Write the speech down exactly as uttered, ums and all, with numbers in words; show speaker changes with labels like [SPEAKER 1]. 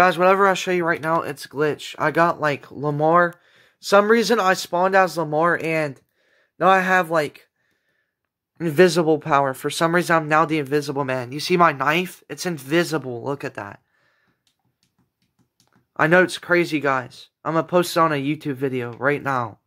[SPEAKER 1] Guys, whatever I show you right now, it's glitch. I got, like, Lamar. Some reason I spawned as Lamar, and now I have, like, invisible power. For some reason, I'm now the invisible man. You see my knife? It's invisible. Look at that. I know it's crazy, guys. I'm gonna post it on a YouTube video right now.